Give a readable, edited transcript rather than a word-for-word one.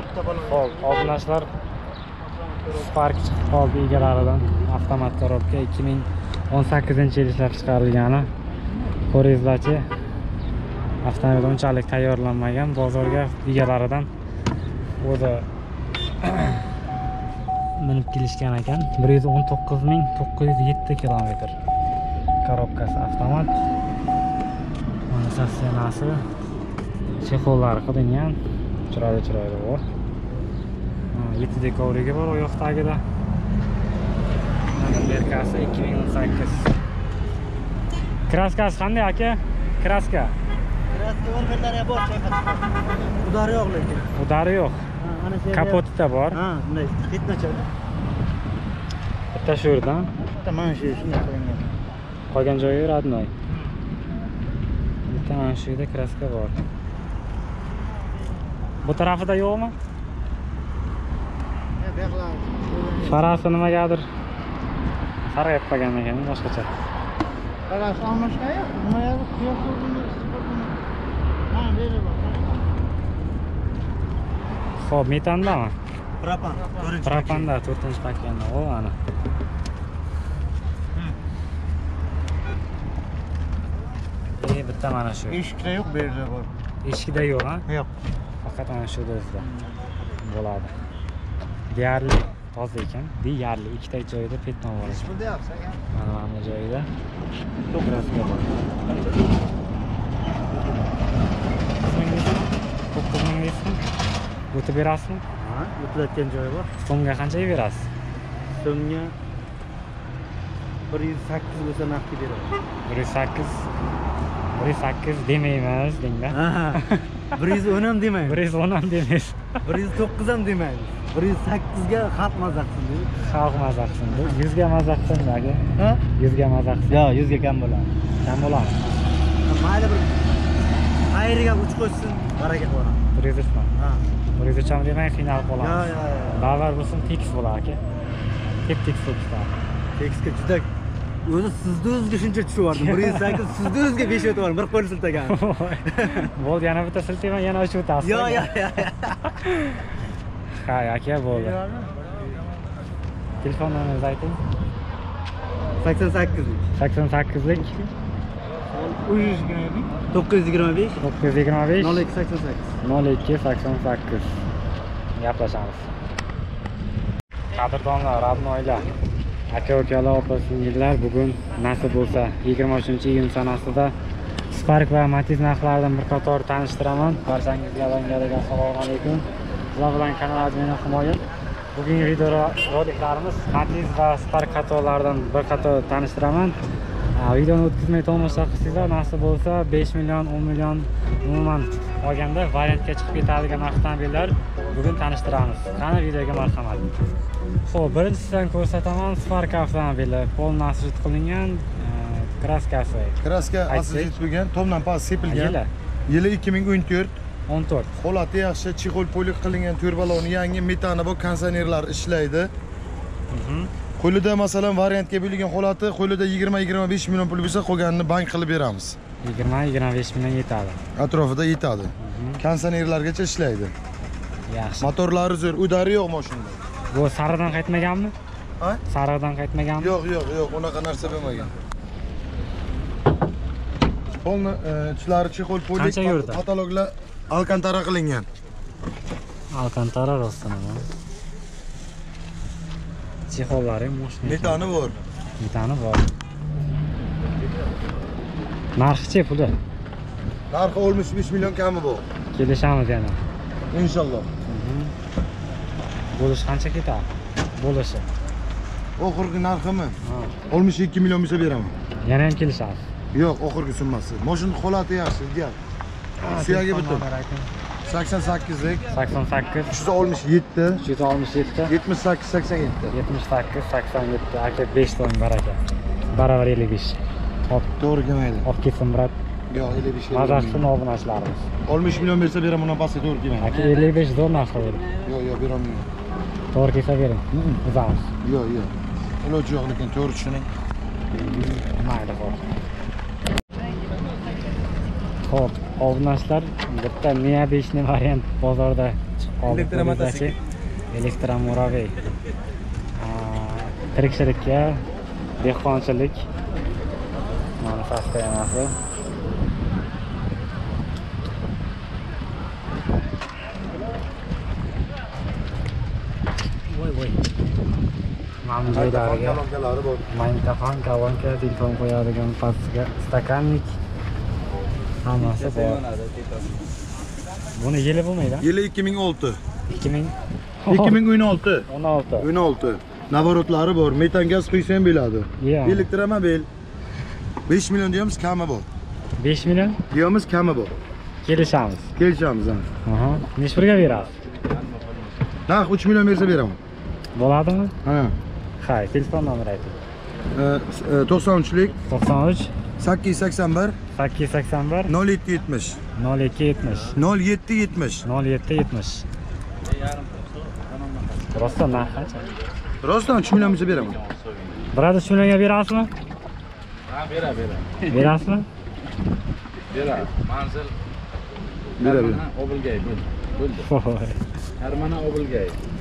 Xo'p, obunachilar Spark chiqib qoldi egalaridan. Avtomat korobka 2018-yil ishlab chiqarilgani. Ko'ringizlarchi, avtomobil unchalik tayyorlanmagan, bozorga egalaridan o'zi minib kelishgan ekan. 119.907 kilometr. Korobkasi avtomat. Mana sassenasi, chexollari qilingan. Chiroyli bor. 7 dekovrigi bor oyoq tagida. Mana berkasi 2018. Kraskasi qanday aka? Kraska. Kraska o'rganlari bor, udari yo'q lekin. Udari yo'q. Kapotida bor. Ha, bunday ketnacha. Bitta shu yerdan. Bitta mana shu shunday qo'yilgan. Qolgan joyi radnoy. Bitta mana shu yerda kraska bor. Bu tarafida yo'qmi? Farasi nimagadir sarayib qolgan ekan, boshqacha. Farasi olmashgan yo'q, nima yo'q, yo'q bo'ldi. Ha, beri bor. Xo'p, metandami? Propan, 4-chi. Propanda 4-pakanda. O, ana. Bitta mana shu. Eshikda yo'q, berida bor. Eshikda yo'q, ha? Yo'q. Faqat mana shu o'zida bo'ladi. Deyarli toza ekan. Deyarli ikkita joyida petnon bor ekan. Bunda yo'q, sen. Mana joyida to'g'rasiga bor. 9.000 o'tib berasizmi? Ha, o'tayotgan joyi bor. So'mga qanchaga berasiz? So'mga 108 bo'lsa naqd beraman. 108 demaymiz denglar. Ha. 110 ham demaymiz. 110 ham demaysiz. 109 ham demaymiz. 108 ga xalq mazza qilsin deydi. Xalq mazza qilsin. 100 ga mazza qilsin aka. Ha? 100 ga mazza qilsin. Yo'q, 100 ga kam bo'ladi. Kam bo'ladi. Mayli bir ayriga uch qo'ysin, baraka qo'yadi. 103 mi? Ha. 103 ham demay qiynalib qolamiz. Yo'q. Ba'zan bo'lsin tekis bo'ladi aka. Tekis bo'ladi. Tekisga juda o'zi sizda o'ziga shuncha tushyapti. 108 sizda o'ziga 5 o'tyapti. Bir qo'l siltagan. Bo'ldi, yana bitta siltayman, yana ochib o'tasiz. Yo'q. Ha, aka bo'ldi. Telefon nomeringizni ayting. 88lik. 88lik 925 925 0288. 0288. Gaplashamiz. Qadrdonlar, radnoylar, aka-ukalar, opa-singillar, bugun nasib bo'lsa 23-iyun sanasida Spark va Matiz narxlaridan bir qator tanishtiraman. Barchangizga alangaligi assalomu alaykum. Sizlar bilan kanal admini Humoyun. Bugungi videoroliklarimiz Matiz va Spark qatorlaridan bir qator tanishtiraman. Videoni o'tkazmay tomosha qilsangizlar, nasib bo'lsa 5 million, 10 million umuman olganda variantga chiqib ketadigan avtomobillar bugun tanishtiramiz. Qani videoga marhamat. Xo'p, birinchisidan ko'rsataman Spark avtomobili. Polni asset qilingan, kraskasi. Kraska asset bo'lgan, tomdan past sepilgan. Yili 2014. 14. Holati yaxshi, chexol polik qilingan, turbaloni yangi, metani bor, konditsionerlar ishlaydi. Qo'lida masalan variantga bo'lgan holati, qo'lida 20-25 million pul bo'lsa, qolganini bank qilib beramiz. 20-25 million yetadi. Atrofida yetadi. Konditsionerlargacha ishlaydi. Yaxshi. Motorlari zo'r, udari yo'q mashinada. Bu sariqdan qaytmaganmi? Ha? Sariqdan qaytmaganmi? Yo'q, unaqa narsa bo'lmagan. Polni ichlari chexol polik, qancha yurdi? Kataloglar alkantara qilingan. Alkantara rostami? Chexollari moshina. Metani bor. Metani bor. Narxi-chi puli? Narxi 65 million kami bor. Kelishamiz yana. Inshaalloh. Bo'lish qancha ketadi? Bo'lishi. Oxirgi narximi? 62 million bo'lsa beraman. Yana ham kelishasiz. Yo'q, oxirgi summasi. Mashina holati yaxshi, ideal. Suyagi bitim. 88lik 88 367 367 78 87 78 87 aka 5 so'm baraka. Baravar 55. Hop, to'g'ri kelmaydi. Olib ketsin brat. Yo'q, 55. Mazasini obunachilarimiz. 60 million bersa beraman, undan pastga to'g'ri kelmaydi. Aka 55 zo'r narx qo'ydi. Yo'q, beramayman. To'g'ri kelsa bering. Uzamiz. Yo'q. Iloji yo'q, lekin to'g'ri tushuning. Mayli, bor. Xo'p, obunachilar bitta Mia 5 ni variant bozorda chiqib qoldi. Elektromotosikl. Elektromoravey. Tirikchilikka, dehqonchilik mana sostoyanasi. Voy. Mana joylariga magnitofon, kolonka, telefon qo'yadigan pastga stakanlik hammasi bor. Buni yili bo'lmaydi. Yili 2006. 2016. 16. Navorotlari bor. Metan gaz quysan bo'ladi. Elektromobil 5 million deymiz, kami bor. 5 million? Deymiz, kami bor. Kelishamiz. Ha. Aha. Necha pulga berasiz? Naq 3 million bersa beraman. Bo'ladimi? Ha. Hay, telefon nomeri ayting. 93lik 93 881 881 0770 0270 0770. 0770. Rostdan narx qancha? Rostdan 3 million bersa beraman. Birada 3 millionga berasizmi? Ha, bera. Berasizmi? Bera. Manzil. Bera. Obulgay bo'ldi. Harmana Obulgay.